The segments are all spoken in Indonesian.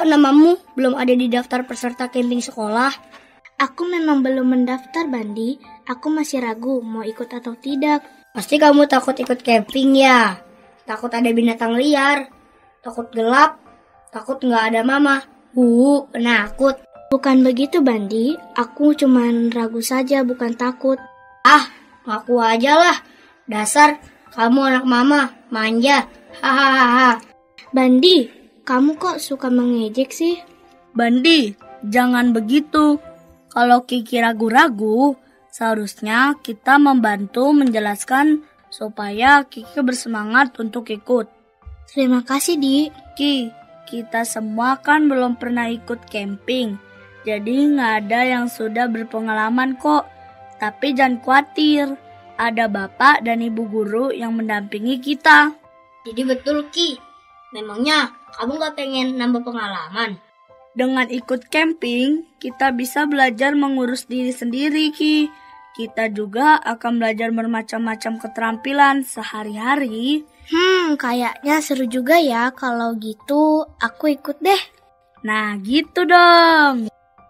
namamu belum ada di daftar peserta camping sekolah? Aku memang belum mendaftar, Bandi. Aku masih ragu mau ikut atau tidak. Pasti kamu takut ikut camping ya? Takut ada binatang liar? Takut gelap? Takut nggak ada mama? Penakut. Bukan begitu, Bandi. Aku cuma ragu saja, bukan takut. Ngaku aja lah. Dasar kamu anak mama, manja. Hahaha. Bandi, kamu kok suka mengejek sih? Bandi, jangan begitu. Kalau Kiki ragu-ragu, seharusnya kita membantu menjelaskan supaya Kiki bersemangat untuk ikut. Terima kasih, Di. Ki, kita semua kan belum pernah ikut camping. Jadi nggak ada yang sudah berpengalaman kok. Tapi jangan khawatir, ada bapak dan ibu guru yang mendampingi kita. Jadi betul, Ki. Memangnya kamu gak pengen nambah pengalaman? Dengan ikut camping, kita bisa belajar mengurus diri sendiri, Ki. Kita juga akan belajar bermacam-macam keterampilan sehari-hari. Kayaknya seru juga ya. Kalau gitu, aku ikut deh. Nah, gitu dong.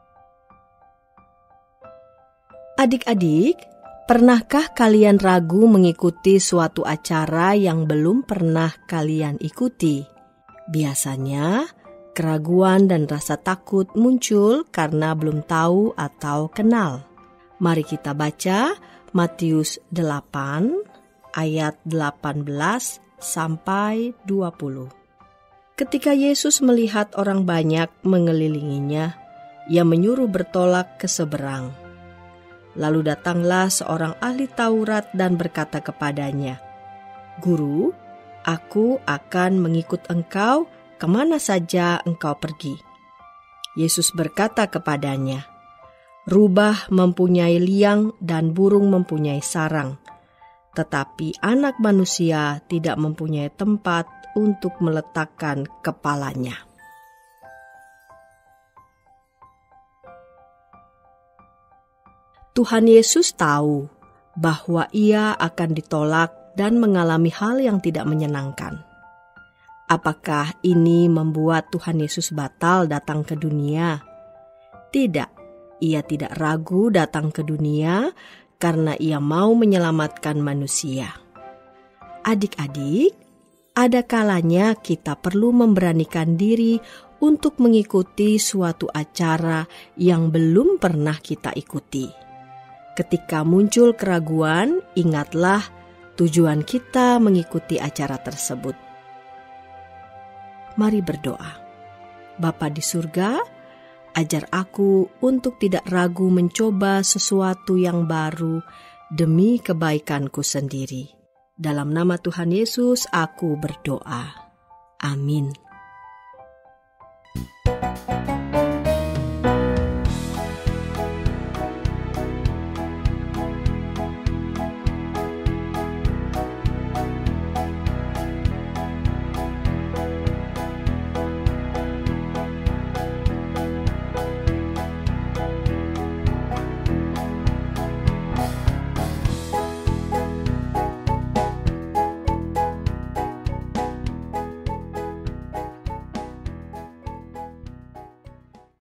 Adik-adik, pernahkah kalian ragu mengikuti suatu acara yang belum pernah kalian ikuti? Biasanya, keraguan dan rasa takut muncul karena belum tahu atau kenal. Mari kita baca Matius 8 ayat 18 sampai 20. Ketika Yesus melihat orang banyak mengelilinginya, Ia menyuruh bertolak ke seberang. Lalu datanglah seorang ahli Taurat dan berkata kepadanya, "Guru, aku akan mengikut engkau kemana saja engkau pergi." Yesus berkata kepadanya, "Rubah mempunyai liang dan burung mempunyai sarang, tetapi anak manusia tidak mempunyai tempat untuk meletakkan kepalanya." Tuhan Yesus tahu bahwa Ia akan ditolak dan mengalami hal yang tidak menyenangkan. Apakah ini membuat Tuhan Yesus batal datang ke dunia? Tidak, Ia tidak ragu datang ke dunia karena Ia mau menyelamatkan manusia. Adik-adik, ada kalanya kita perlu memberanikan diri untuk mengikuti suatu acara yang belum pernah kita ikuti. Ketika muncul keraguan, ingatlah tujuan kita mengikuti acara tersebut. Mari berdoa. Bapa di surga, ajar aku untuk tidak ragu mencoba sesuatu yang baru demi kebaikanku sendiri. Dalam nama Tuhan Yesus, aku berdoa. Amin.